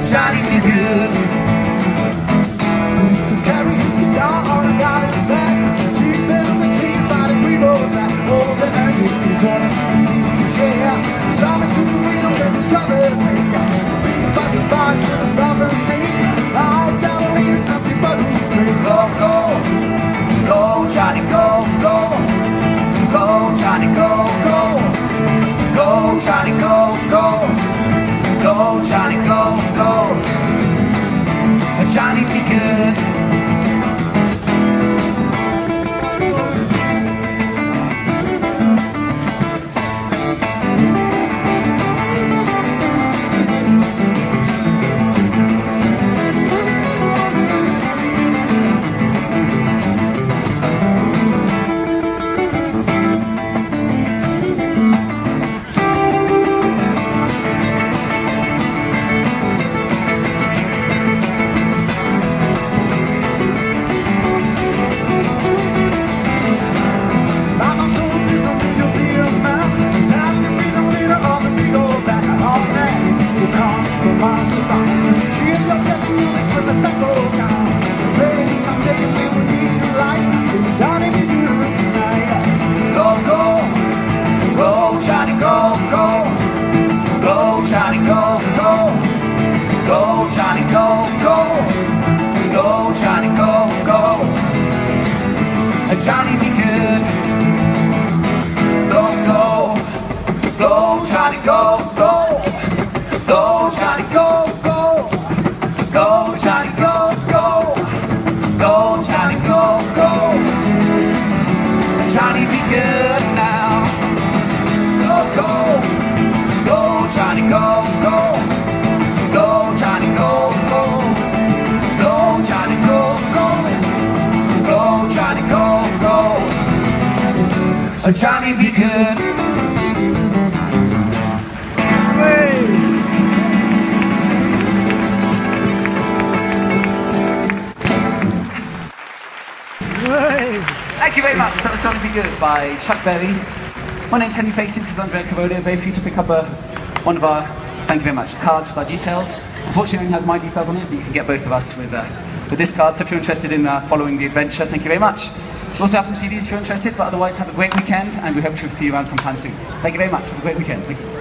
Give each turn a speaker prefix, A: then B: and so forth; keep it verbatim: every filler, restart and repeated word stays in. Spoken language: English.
A: Johnny be good. Carry you down on a guy's back. She's been on the team by the people that all the energy is on it. See you share. Driving to the window and the cover thing. But the box to the rubber thing. I don't need nothing but the dream. Go, go, go, Johnny, go, go. Go, Johnny, go, go. Go, Johnny, go, go. Go, Johnny, go, go. Johnny be good. Johnny be good. Go, go, go, Johnny, go, go. Go, Johnny, go, go. Go, Johnny, go, go. Go, Johnny, go, go. Johnny be good now. Go, go, go, Johnny, go, go. Go, Johnny, go, go. Go, Johnny, go, go. Go, Johnny, go, go. So Johnny be good. Hey. Hey. Thank you very much. That was Johnny Be Good by Chuck Berry. My name's Henry Faces. This is Andrea Cavoda. Very free to pick up a, one of our, thank you very much, cards with our details. Unfortunately, it only has my details on it, but you can get both of us with, uh, with this card. So if you're interested in uh, following the adventure, thank you very much. We also have some C Ds if you're interested, but otherwise have a great weekend, and we hope to see you around sometime soon. Thank you very much. Have a great weekend. Thank you.